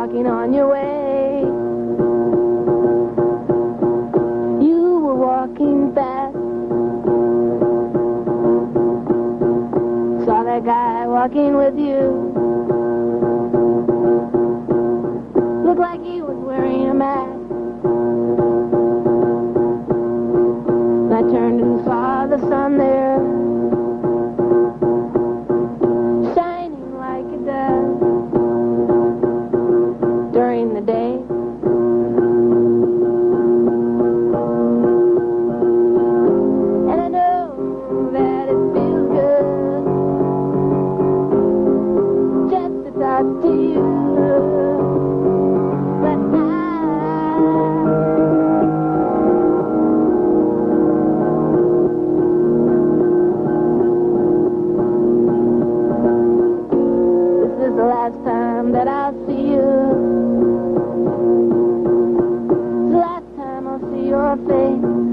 walking on your way. You were walking fast. Saw that guy walking with you. Looked like he was wearing a mask. I turned and saw the sun there, shining like it does during the day. And I know that it feels good just to talk to you. But the last time that I'll see you, the last time I'll see your face.